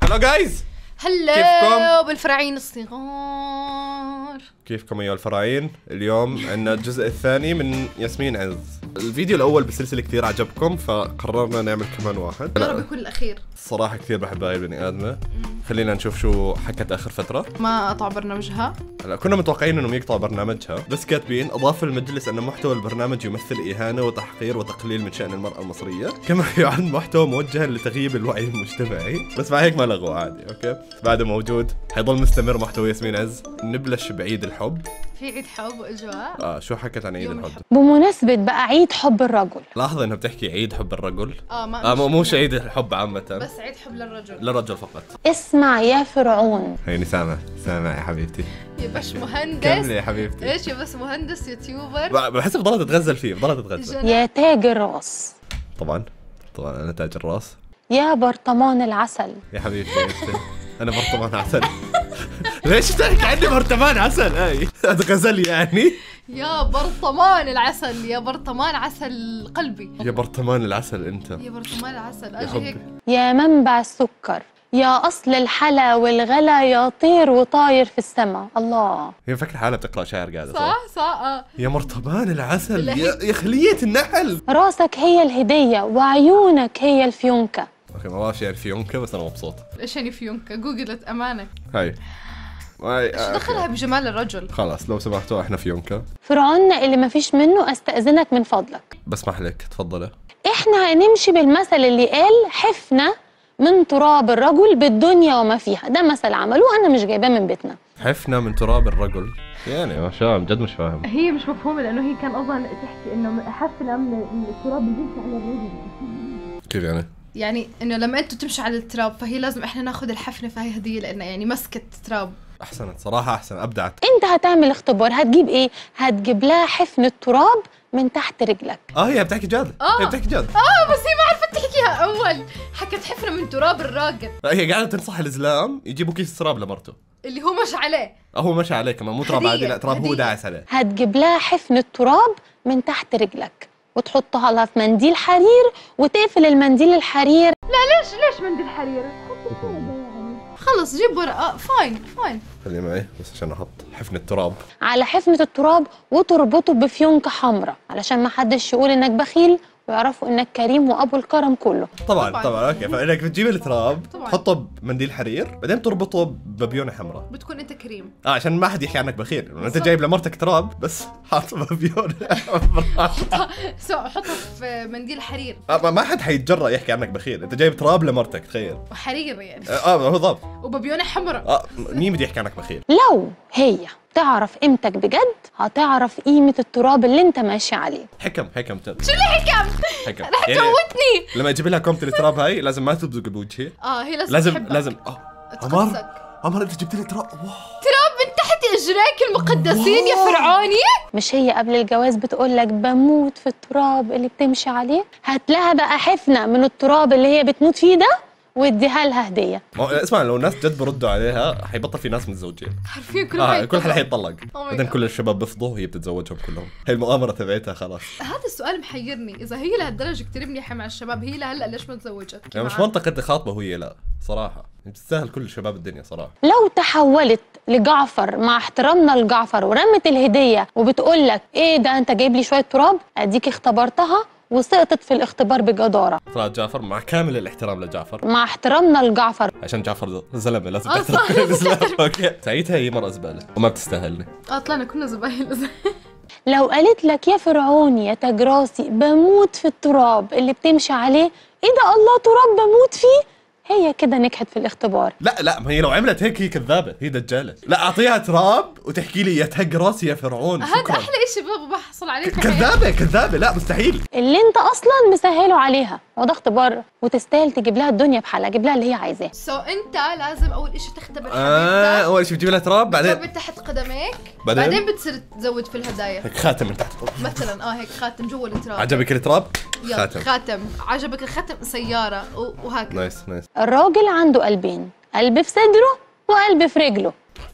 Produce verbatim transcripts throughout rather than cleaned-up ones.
هلو جايز، هلا كيفكم؟ بالفراعين الصغار. كيفكم ايها الفراعين؟ اليوم عندنا الجزء الثاني من ياسمين عز. الفيديو الاول بالسلسله كثير عجبكم فقررنا نعمل كمان واحد. يا رب يكون الاخير. الصراحه كثير بحب هاي البني ادمه. خلينا نشوف شو حكت اخر فتره. ما قطع برنامجها. هلا كنا متوقعين انهم يقطعوا برنامجها، بس كاتبين اضاف المجلس ان محتوى البرنامج يمثل اهانه وتحقير وتقليل من شان المراه المصريه، كما يعد محتوى موجها لتغييب الوعي المجتمعي، بس مع هيك ما لغوا عادي. اوكي بعده موجود، حيضل مستمر محتوى ياسمين عز. نبلش بعيد الحب. في عيد حب واجواء. اه شو حكت عن عيد يوم الحب؟ الحب. بمناسبة بقى عيد حب الرجل. لاحظ انها بتحكي عيد حب الرجل. اه ما اه مو مش عيد الحب عامة، بس عيد حب للرجل. للرجل فقط. اسمع يا فرعون. هيني سامع سامع يا حبيبتي. يا بش كملي مهندس. يا حبيبتي. ايش يا بس مهندس يوتيوبر. بحس بضلها تتغزل فيه، بضلها تتغزل. يا تاج الراس. طبعا طبعا انا تاج الراس. يا برطمان العسل. يا حبيبتي انا برطمان عسل. ليش تحكي عني برطمان عسل؟ اي هذا غزل يعني. يا برطمان العسل، يا برطمان عسل قلبي. يا برطمان العسل انت. يا برطمان العسل يا اجي حبي. هيك. يا منبع السكر. يا أصل الحلا والغلا، يا طير وطاير في السما. الله. هي فكرة حالها بتقرأ شعر قاعدة صح صح اه. يا مرطبان العسل، لا يا, يا خلية النحل. راسك هي الهدية وعيونك هي الفيونكة. اوكي ما بعرف يعني فيونكة بس انا مبسوط. ايش يعني فيونكا؟ جوجلت امانه. هاي هاي ايش دخلها بجمال الرجل؟ خلاص لو سمحتوا احنا فيونكة. فرعون اللي ما فيش منه، أستأذنك من فضلك. بسمح لك تفضلي. احنا هنمشي بالمثل اللي قال حفنة من تراب الرجل بالدنيا وما فيها. ده مثل عملوه، أنا مش جايباه من بيتنا. حفنة من تراب الرجل يعني ما شاء الله، جد مش فاهم. هي مش مفهومه لانه هي كان اصلا تحكي انه حفنه من التراب بيمشي على الرجل. كيف يعني؟ يعني انه لما انتوا تمشوا على التراب فهي لازم احنا ناخذ الحفنه، فهي هديه لنا يعني مسكه تراب. احسنت صراحة، احسن ابدعت. انت هتعمل اختبار، هتجيب ايه؟ هتجيب لها حفنة تراب من تحت رجلك. اه هي بتحكي جد. آه. هي بتحكي جد. اه بس هي ما عرفت تحكيها اول، حكت حفنه من تراب الراجل هي قاعدة تنصح الزلام يجيبوا كيس تراب لمرته. اللي هو مش عليه. هو مشى عليه كمان، مو تراب هدية. عادي، لا تراب هو هدية. داعس عليه. هتجيب لها حفنة تراب من تحت رجلك وتحطها لها في منديل حرير وتقفل المنديل الحرير. لا ليش ليش منديل حرير؟ خلص جيب ورقه. فاين فاين. خلي معي بس عشان احط حفنة تراب على حفنة التراب وتربطه بفيونكة حمراء علشان ما حدش يقول انك بخيل ويعرفوا انك كريم وابو الكرم كله. طبعا طبعاً. طبعا اوكي. فانك بتجيب التراب طبعاً. تحطه بمنديل حرير بعدين تربطه ببيونه حمراء. بتكون انت كريم. اه عشان ما حد يحكي عنك بخيل، لانه انت جايب لمرتك تراب بس حاط ببيونه حمراء. سو حطها في منديل حرير. آه ما حد حيتجرأ يحكي عنك بخيل، انت جايب تراب لمرتك تخيل. وحرير يعني. اه هو بالضبط. وببيونه حمراء. اه مين بده يحكي عنك بخيل؟ لو هي تعرف قيمتك بجد هتعرف قيمة التراب اللي انت ماشي عليه. حكم حكم جد. شو اللي حكم؟ حكم رح يعني تموتني. لما اجيب لها كومة التراب هاي لازم ما تبزق بوجهي. اه هي لازم لازم تحبك. لازم اه عمر تقدسك. عمر انت جبت لي تراب. واو. تراب من تحت اجريك المقدسين يا فرعوني. مش هي قبل الجواز بتقولك بموت في التراب اللي بتمشي عليه؟ هات لها بقى حفنة من التراب اللي هي بتموت فيه ده واديها لها هدية. ما هو اسمع لو الناس جد بردوا عليها حيبطل في ناس متزوجين. حرفيا كل اه حي كل حدا حيتطلق my بعدين God. كل الشباب بيفضوا وهي بتتزوجهم كلهم. هي المؤامرة تبعتها خلاص. هذا السؤال محيرني، اذا هي لهالدرجه كثير منيحه مع الشباب، هي لهلا ليش ما تزوجت؟ يعني مش منطقة تخاطبه وهي لا صراحة، بتستاهل كل شباب الدنيا صراحة. لو تحولت لجعفر مع احترامنا لجعفر ورمت الهدية وبتقولك ايه ده انت جايب لي شوية تراب، اديك اختبرتها وسقطت في الاختبار بجدارة. طلعت جعفر مع كامل الاحترام لجعفر، مع احترامنا لجعفر. عشان جعفر زلمة لازم آه، تحترم صح. كل الزلمة. اوكي ساعتها هي مرة زبالة وما بتستاهلني. اه طلعنا كنا زباين. لو قالت لك يا فرعوني يا تاج راسي بموت في التراب اللي بتمشي عليه، ايه ده الله تراب بموت فيه، هي كده نجحت في الاختبار. لا لا ما هي لو عملت هيك هي كذابة، هي دجالة. لا اعطيها تراب وتحكي لي يا تهج راسي يا فرعون. هذا شكرا. احلى شيء بحصل عليه. كذابة كذابة لا مستحيل. اللي انت اصلا مسهله عليها وده اختبار وتستاهل تجيب لها الدنيا بحالها، جيب لها اللي هي عايزاه. سو انت لازم اول شيء تختبر اه حبيبتك. اول شيء بتجيب لها تراب بعدين بعدين تحت قدميك. بعدين؟ بعدين بتصير تزود في الهدايا. هيك خاتم من تحت. مثلا اه هيك خاتم جوا التراب. عجبك التراب؟ يلا، خاتم. خاتم عجبك الختم سياره و- وهكذا. نايس نايس. الراجل عنده قلبين، قلب في صدره وقلب في رجله.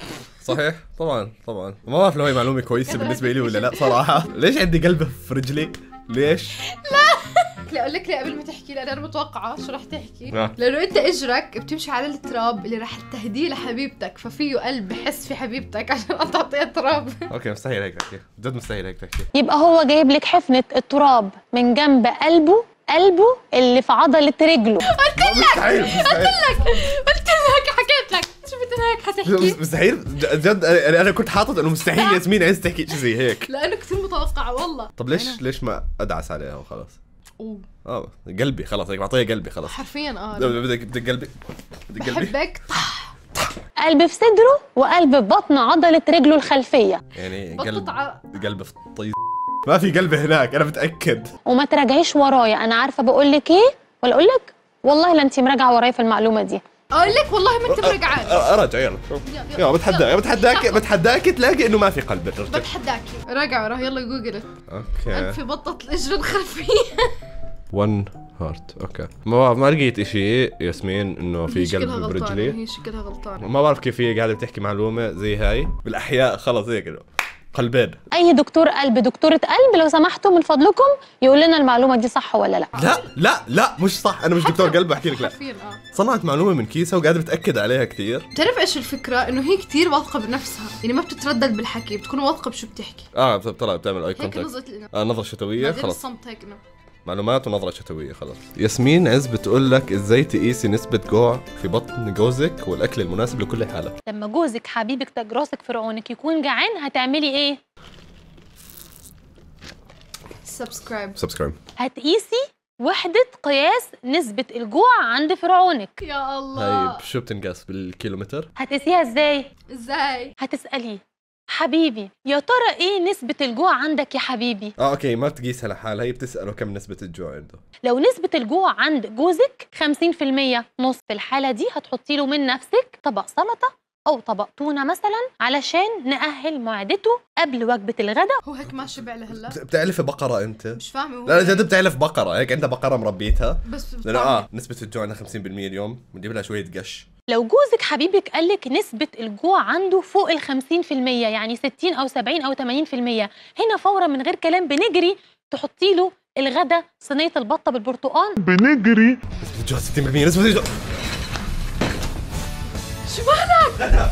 صحيح طبعا طبعا. ما بعرف لو هي معلومة كويسة بالنسبة لي ولا لا صراحة. ليش عندي قلب في رجلي؟ ليش؟ لا لا اقول لك ليه قبل ما تحكي، لان انا متوقعه شو رح تحكي. آه. لانه انت اجرك بتمشي على التراب اللي رح تهديه لحبيبتك، ففيه قلب بحس في حبيبتك عشان تعطيها تراب. اوكي مستحيل هيك تحكي، جد مستحيل هيك تحكي. يبقى هو جايب لك حفنة التراب من جنب قلبه، قلبه اللي في عضلة رجله. قلت لك مستحيل مستحيل قلت لك حكيت لك شو بدك هيك حتحكي. مستحيل جد. انا كنت حاطط انه مستحيل ياسمين عايز تحكي شيء زي هيك، لانه كثير متوقعه والله. طب ليش ليش ما ادعس عليها وخلاص؟ اوه اه قلبي خلاص هيك بعطيها قلبي خلاص. حرفيا اه بدك بدك قلبي بدك قلبي بحبك. قلب في صدره وقلب في بطن عضلة رجله الخلفية. يعني بطط قلب ع... قلب في الطيز. ما في قلب هناك انا متاكد. وما تراجعيش ورايا، انا عارفه بقول لك ايه ولا اقول لك؟ والله لا انت مراجعه ورايا في المعلومه دي. اقول لك والله ما انت مرجعان. ارجع يلا يلا بتحداك بتحداك بتحداك تلاقي انه ما في قلب. بتحداكي راجع وراه يلا جوجل. اوكي في بطة الاجر الخلفيه. ون هارت. اوكي ما ما لقيت اشي ياسمين انه في قلب برجلي. هي شكلها غلطانه. ما بعرف كيف هي قاعده بتحكي معلومه زي هاي بالاحياء خلص هيك قلبين. اي دكتور قلب دكتوره قلب لو سمحتوا من فضلكم يقول لنا المعلومه دي صح ولا لا. لا لا لا مش صح، انا مش دكتور قلب بحكي لك لا. حرفيا اه صنعت معلومه من كيسها وقاعده بتاكد عليها كثير. بتعرف ايش الفكره؟ انه هي كثير واثقه بنفسها، يعني ما بتتردد بالحكي، بتكون واثقه بشو بتحكي. اه طلع بتعمل اي هيك كونتاكت. نظره الإناء. اه نظره شتويه بعدين خلص. الصمت هيك انه معلومات ونظرة شتوية خلاص. ياسمين عز بتقول لك ازاي تقيسي نسبة جوع في بطن جوزك والاكل المناسب لكل حالة. لما جوزك حبيبك تاج راسك في رعونك يكون جعان هتعملي ايه؟ سبسكرايب. سبسكرايب. هتقيسي وحدة قياس نسبة الجوع عند فرعونك. يا الله. هاي شو بتنقاس بالكيلومتر؟ هتقيسيها ازاي؟ ازاي؟ هتسأليه حبيبي يا ترى ايه نسبة الجوع عندك يا حبيبي؟ اه اوكي ما بتقيسها لحالها، هي بتسأله كم نسبة الجوع عنده. لو نسبة الجوع عند جوزك خمسين في المية نص، في الحالة دي هتحطي له من نفسك طبق سلطة أو طبق تونة مثلا علشان نأهل معدته قبل وجبة الغداء. هو هيك ما شبع لهلا؟ بتعلف بقرة انت؟ مش فاهمه هو. لا جد بتعلف بقرة، هيك عندها بقرة مربيتها. بس لا اه نسبة الجوع عندها خمسين بالمية اليوم، بنجيب لها شوية قش. لو جوزك حبيبك قالك نسبة الجوع عنده فوق ال خمسين في المية يعني ستين أو سبعين أو ثمانين في المية، هنا فورا من غير كلام بنجري تحطي له الغدا صينية البطة بالبرتقال. بنجري نسبة الجوع ستين بالمية. نسبة الجوع شو مالك؟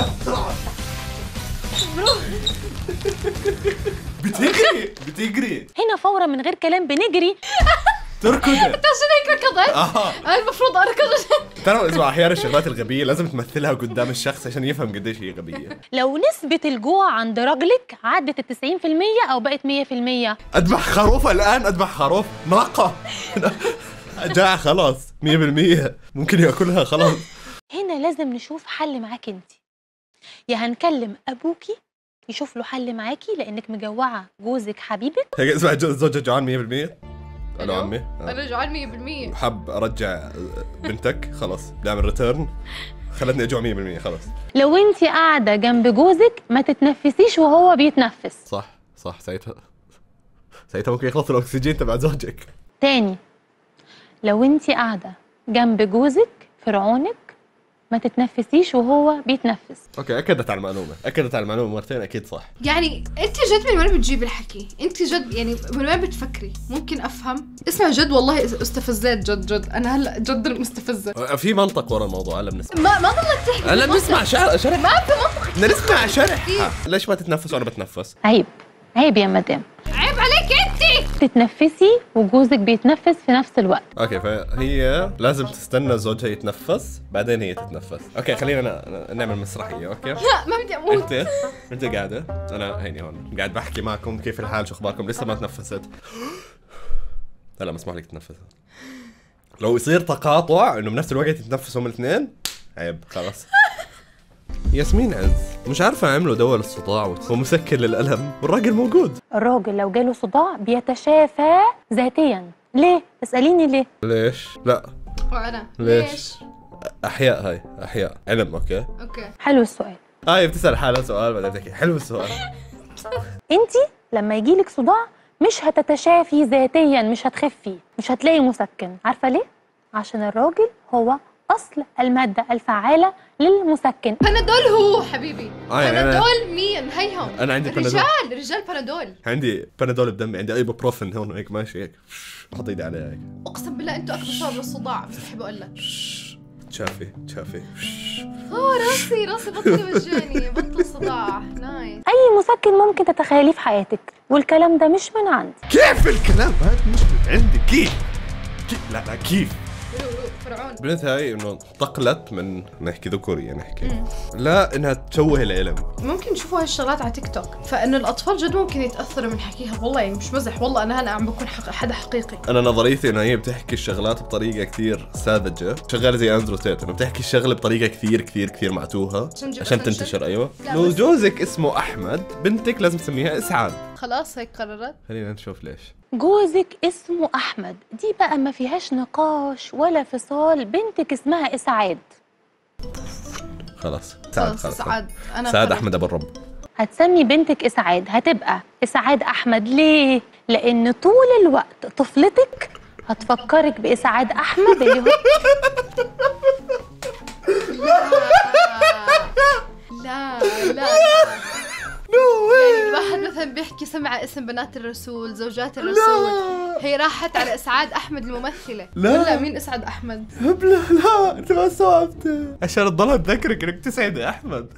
بتجري بتجري هنا فورا من غير كلام بنجري تركض. انت عشان هيك ركضت؟ اه انا المفروض اركض. ترى اسمع احيانا الشغلات الغبيه لازم تمثلها قدام الشخص عشان يفهم قديش هي غبيه. لو نسبة الجوع عند راجلك عدت ال تسعين في المية أو بقت مية في المية. اذبح خروف الان، اذبح خروف ناقه جاع خلاص مية بالمية ممكن ياكلها خلاص. هنا لازم نشوف حل معاكي انت، يا هنكلم ابوكي يشوف له حل معاكي لانك مجوعه جوزك حبيبك. هيك اسمع زوجك جوعان مية بالمية. الو عمي انا جوعان مية بالمية. حاب ارجع بنتك خلاص بنعمل ريتيرن، خلتني اجوع مية بالمية خلاص. لو انت قاعده جنب جوزك ما تتنفسيش وهو بيتنفس. صح صح ساعتها ساعتها ممكن يخلص الاكسجين تبع زوجك. تاني، لو انت قاعده جنب جوزك في رعونك ما تتنفسيش وهو بيتنفس. اوكي اكدت على المعلومه، اكدت على المعلومه مرتين اكيد صح. يعني انت جد من وين بتجيبي الحكي؟ انت جد يعني من وين بتفكري؟ ممكن افهم؟ اسمع جد والله استفزيت جد جد انا هلا جد مستفزه. في منطق ورا الموضوع هلا بنسمع. ما ما ضلك تحكي. هلا بنسمع شرح شرح ما في منطق. بدنا نسمع شرح. ليش ما تتنفس وانا بتنفس؟ عيب عيب يا مدام، عيب عليك انت. تتنفسي وجوزك بيتنفس في نفس الوقت. اوكي فهي لازم تستنى زوجها يتنفس بعدين هي تتنفس. اوكي خلينا نا... نعمل مسرحيه. اوكي لا ما بدي اموت. انت انت قاعده انا هيني هون قاعد بحكي معكم كيف الحال شو اخباركم، لسه ما تنفست. هلا مسموح لك تتنفس. لو يصير تقاطع انه بنفس الوقت يتنفسوا من الاثنين عيب خلاص. ياسمين عز مش عارفه عملوا دواء للصداع ومسكن للالم والراجل موجود. الراجل لو جاله صداع بيتشافى ذاتيا. ليه؟ اسأليني ليه؟ ليش؟ لا وانا ليش؟ احياء هاي احياء علم. اوكي اوكي حلو السؤال. هاي بتسال حالها سؤال بعدين بتحكي حلو السؤال. انتي لما يجيلك صداع مش هتتشافي ذاتيا، مش هتخفي، مش هتلاقي مسكن. عارفه ليه؟ عشان الراجل هو اصل الماده الفعاله للمسكن. بنادول هو حبيبي. آه يعني بنادول مين هيهم؟ انا عندي بنادول. رجال رجال بنادول. عندي بنادول بدمي، عندي ايبوبروفين هون هيك ماشي هيك احط ايدي عليها هيك. اقسم بالله انتوا اكبر سبب للصداع، بفتح بقول لك. شافي شافي. اوه راسي راسي بطل وجعني، بطل صداع. نايس. اي مسكن ممكن تتخيليه في حياتك، والكلام ده مش من عندي. كيف الكلام هذا مش من عندي؟ كيف؟ كيف؟ لا لا كيف؟ فرعون. بنت هاي انه انتقلت من نحكي ذكورية نحكي لا انها تشوه العلم. ممكن تشوفوا هالشغلات على تيك توك، فانه الاطفال جد ممكن يتاثروا من حكيها. والله يعني مش مزح، والله انا هلا عم بكون حق... حدا حقيقي. انا نظريتي انه هي بتحكي الشغلات بطريقه كثير ساذجه، شغاله زي اندرو تيت، انه بتحكي الشغله بطريقه كثير كثير كثير معتوهه عشان تنتشر. ايوه لو جوزك اسمه احمد بنتك لازم تسميها اسعاد. خلاص هيك قررت. خلينا نشوف ليش. جوزك اسمه احمد، دي بقى ما فيهاش نقاش ولا فصال، بنتك اسمها اسعاد. خلاص سعاد. خلاص سعاد. انا سعاد احمد ابو الرب. هتسمي بنتك اسعاد، هتبقى اسعاد احمد. ليه؟ لان طول الوقت طفلتك هتفكرك باسعاد احمد اللي هو لا لا لا يعني الواحد مثلا بيحكي سمع اسم بنات الرسول، زوجات الرسول، هي راحت على اسعاد احمد الممثله. لا لا مين اسعاد احمد؟ هبله لا انت ما استوعبت عشان تضل تذكرك انك تسعد احمد.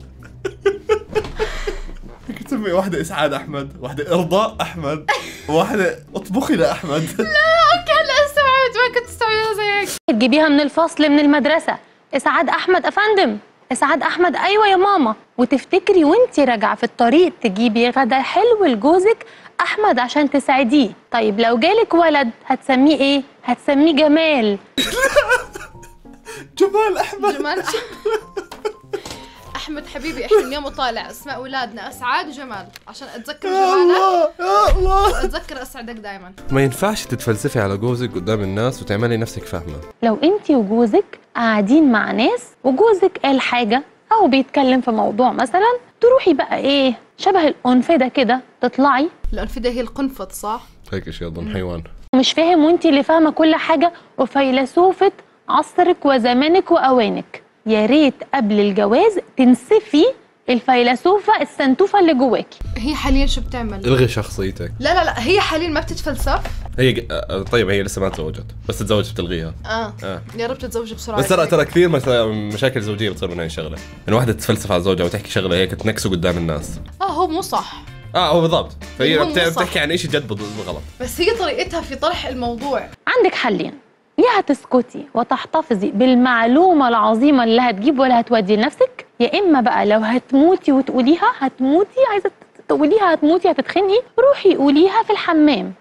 فيك تسمي واحده اسعاد احمد، واحده ارضاء احمد، وواحده اطبخي لاحمد. لا اوكي هلا استوعبت، ما كنت استوعبها زي هيك. تجيبيها من الفصل من المدرسه، اسعاد احمد افندم، اسعاد احمد ايوه يا ماما، وتفتكري وانتي راجعه في الطريق تجيبي غدا حلو لجوزك احمد عشان تساعديه. طيب لو جالك ولد هتسميه ايه؟ هتسميه جمال. جمال احمد. جمال احمد. احمد حبيبي احنا اليوم طالع اسماء اولادنا اسعاد وجمال عشان اتذكر جمالك يا الله واتذكر اسعدك دائما. ما ينفعش تتفلسفي على جوزك قدام الناس وتعملي نفسك فاهمه. لو انتي وجوزك قاعدين مع ناس وجوزك قال حاجه او بيتكلم في موضوع مثلا، تروحي بقى ايه شبه القنفده كده تطلعي. القنفده هي القنفذ صح؟ هيك شيء اظن حيوان. ومش فاهم وانتي اللي فاهمه كل حاجه وفيلسوفه عصرك وزمانك واوانك. يا ريت قبل الجواز تنسفي الفيلسوفه السنتوفه اللي جواكي. هي حاليا شو بتعمل؟ الغي شخصيتك. لا لا لا هي حاليا ما بتتفلسف. هي ج... آه، طيب هي لسه ما تزوجت، بس تتزوج بتلغيها. اه, آه. يا رب تتزوج بسرعه. بس ترى ترى كثير مشاكل زوجيه بتصير من هاي الشغله، انه واحده تتفلسف على زوجها وتحكي شغله هيك تنكسه قدام الناس. اه هو مو صح. اه هو بالضبط، فهي هو مو صح. بتحكي عن شيء جد غلط، بس هي طريقتها في طرح الموضوع. عندك حلين، يا هتسكتي وتحتفظي بالمعلومة العظيمة اللي هتجيب ولا هتودي لنفسك، يا إما بقى لو هتموتي وتقوليها هتموتي، عايزة تقوليها هتموتي هتتخنقي، روحي قوليها في الحمام.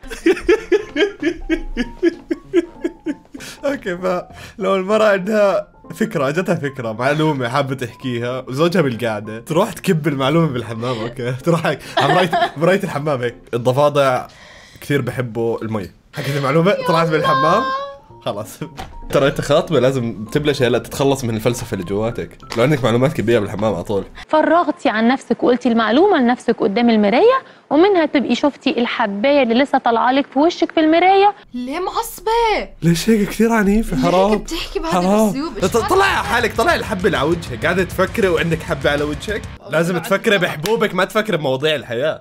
اوكي، فلو المرأة عندها فكرة، جتها فكرة معلومة حابة تحكيها وزوجها بالقعدة، تروح تكب المعلومة بالحمام. اوكي تروح هيك مراية مراية الحمام هيك. الضفادع كثير بحبوا المي، حكيت المعلومة طلعت بالحمام خلاص. ترى انت خاطبه لازم تبلش هلا تتخلص من الفلسفه اللي جواتك، لو عندك معلومات كبيره بالحمام على طول. فرغتي عن نفسك وقلتي المعلومه لنفسك قدام المرايه، ومنها تبقي شفتي الحبايه اللي لسه طالعه لك في وشك في المرايه. ليه معصبه؟ ليش هيك كثير عنيفه؟ حرام. ليه بتحكي بهذا الاسلوب؟ طلعي على حالك، طلعي الحبه اللي على وجهك، قاعده تفكري وعندك حبه على وجهك. لازم تفكري بحبوبك، ما تفكري بمواضيع الحياه.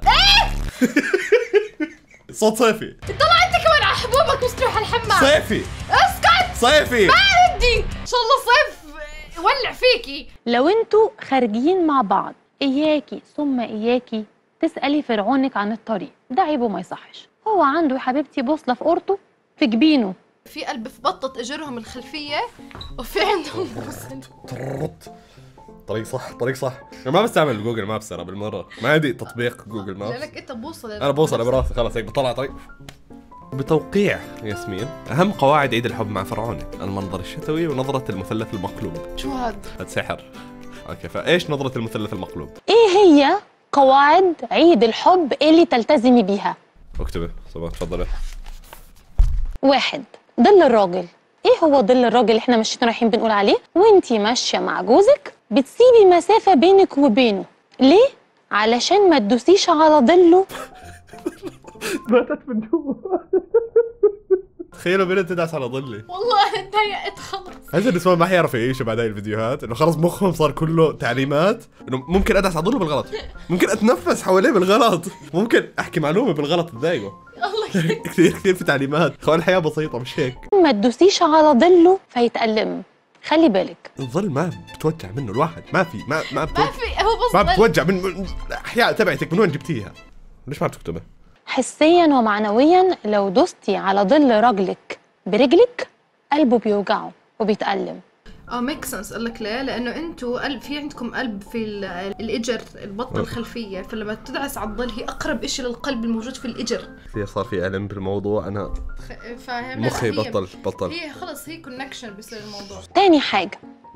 صوت صيفي. طلع انت كمان على حبوبك وتروح على الحمام. صيفي. اسكت. صيفي. ما بدي ان شاء الله صيف ولع فيكي. لو انتوا خارجين مع بعض، اياكي ثم اياكي تسالي فرعونك عن الطريق، ده عيب وما يصحش. هو عنده يا حبيبتي بوصله في قورته في جبينه، في قلب في بطه اجرهم الخلفيه وفي عندهم بوصله. طريق صح، طريق صح. انا ما بستعمل جوجل مابس ترى بالمره، ما عندي تطبيق جوجل مابس. لك انت بوصله. انا بوصله براسي خلاص، هيك بطلع طريق. بتوقيع ياسمين، اهم قواعد عيد الحب مع فرعونك: المنظر الشتوي ونظره المثلث المقلوب. شو هذا؟ هذا سحر. اوكي، فايش نظره المثلث المقلوب؟ ايه هي قواعد عيد الحب اللي تلتزمي بيها؟ اكتبي صباح، تفضلي. واحد، ظل الراجل. ايه هو ظل الراجل اللي احنا ماشيين رايحين بنقول عليه؟ وانتي ماشيه مع جوزك بتسيبي مسافه بينك وبينه، ليه؟ علشان ما تدوسيش على ظله. ماتت من جوا. تخيلوا بنت تدعس على ظلي. والله انا تضايقت خلص. هذا النسوان ما حيعرفوا يعيشوا بعد هاي الفيديوهات، انه خلص مخهم صار كله تعليمات، انه ممكن ادعس على ظله بالغلط، ممكن اتنفس حواليه بالغلط، ممكن احكي معلومه بالغلط تضايقه. الله كثير كثير في تعليمات، خوان الحياه بسيطه مش هيك. ما تدوسيش على ظله فيتألم، خلي بالك. الظل ما بتوجع منه الواحد، ما في ما ما بتوجع. ما في، هو بس ما ظل. بتوجع من الاحياء تبعتك، من وين جبتيها؟ ليش ما بتكتبها؟ حسيا ومعنويا لو دوستي على ظل رجلك برجلك قلبه بيوجعه وبيتألم. اه ميك سنس. اقول لك ليه؟ لانه انتوا قلب، في عندكم قلب في ال- الاجر، البطه الخلفيه، فلما تدعس على الظل هي اقرب شيء للقلب الموجود في الاجر. كثير صار في ألم بالموضوع، انا خ- فاهم؟ مخي لا، هي- بطل بطل. هي خلص هي كونكشن بيصير الموضوع. تاني حاجة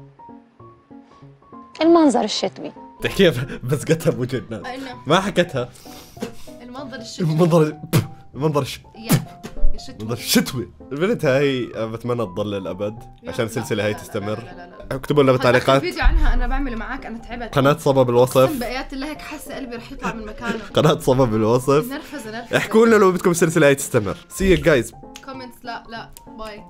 المنظر الشتوي. تحكيها بس قتها بوجه الناس، انه ما حكتها. المنظر الشتوي المنظر المنظر الش- يا الشتوي. المنظر الشتوي. البنت هاي بتمنى تضل للابد عشان السلسله هاي تستمر. اكتبوا لنا بالتعليقات. فيديو عنها انا بعمله معك، انا تعبت. قناة صبا بالوصف. اقسم بآيات الله هيك حاسه قلبي رح يطلع من مكانه. قناة صبا بالوصف. نرفزه نرفزه. احكوا لنا لو بدكم السلسله هاي تستمر. سي يو جايز. كومنتس. لا لا باي.